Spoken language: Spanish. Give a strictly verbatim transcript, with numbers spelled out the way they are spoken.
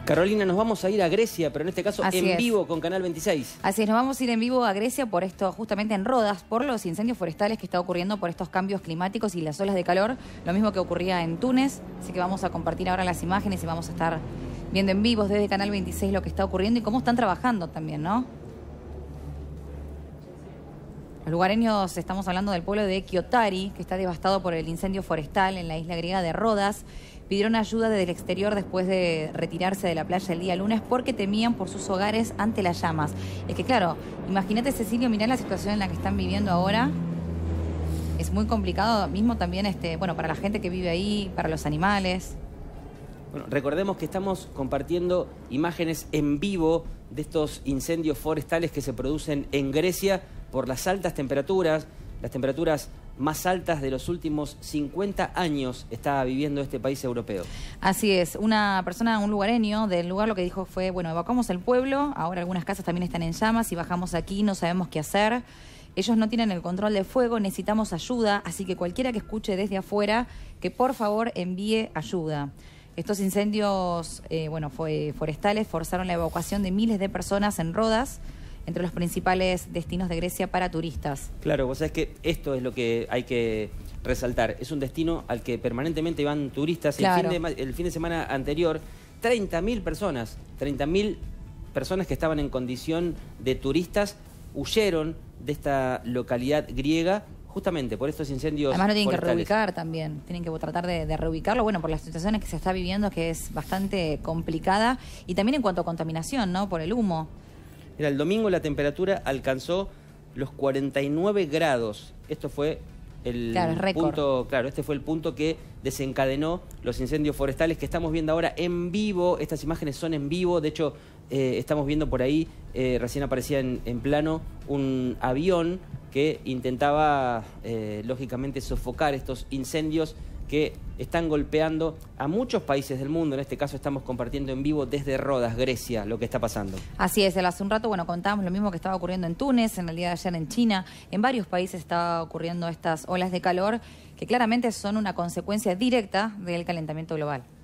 Carolina, nos vamos a ir a Grecia, pero en este caso Así en es. vivo con Canal veintiséis. Así es, nos vamos a ir en vivo a Grecia por esto, justamente en Rodas, por los incendios forestales que está ocurriendo por estos cambios climáticos y las olas de calor, lo mismo que ocurría en Túnez, así que vamos a compartir ahora las imágenes y vamos a estar viendo en vivo desde Canal veintiséis lo que está ocurriendo y cómo están trabajando también, ¿no? Los lugareños, estamos hablando del pueblo de Kiotari, que está devastado por el incendio forestal en la isla griega de Rodas. Pidieron ayuda desde el exterior después de retirarse de la playa el día lunes porque temían por sus hogares ante las llamas. Es que claro, imagínate, Cecilio, mirá la situación en la que están viviendo ahora. Es muy complicado, mismo también este, bueno, para la gente que vive ahí, para los animales. Bueno, recordemos que estamos compartiendo imágenes en vivo de estos incendios forestales que se producen en Grecia por las altas temperaturas, las temperaturas más altas de los últimos cincuenta años está viviendo este país europeo. Así es, una persona, un lugareño del lugar lo que dijo fue, bueno, evacuamos el pueblo, ahora algunas casas también están en llamas y bajamos aquí, no sabemos qué hacer. Ellos no tienen el control del fuego, necesitamos ayuda, así que cualquiera que escuche desde afuera, que por favor envíe ayuda. Estos incendios eh, bueno, fue, forestales forzaron la evacuación de miles de personas en Rodas, entre los principales destinos de Grecia para turistas. Claro, vos sabés que esto es lo que hay que resaltar. Es un destino al que permanentemente van turistas. Claro. El, fin de, el fin de semana anterior, treinta mil personas, treinta mil personas que estaban en condición de turistas huyeron de esta localidad griega justamente por estos incendios Además lo tienen forestales. que reubicar también, tienen que tratar de, de reubicarlo, bueno, por las situaciones que se está viviendo, que es bastante complicada, y también en cuanto a contaminación, ¿no? Por el humo. Mira, el domingo la temperatura alcanzó los cuarenta y nueve grados. Esto fue el claro, es récord. punto, claro, este fue el punto que desencadenó los incendios forestales que estamos viendo ahora en vivo. Estas imágenes son en vivo, de hecho eh, estamos viendo por ahí, eh, recién aparecía en, en plano un avión que intentaba eh, lógicamente sofocar estos incendios que están golpeando a muchos países del mundo. En este caso estamos compartiendo en vivo desde Rodas, Grecia, lo que está pasando. Así es, hace un rato, bueno, contábamos lo mismo que estaba ocurriendo en Túnez, en el día de ayer en China, en varios países está ocurriendo estas olas de calor que claramente son una consecuencia directa del calentamiento global.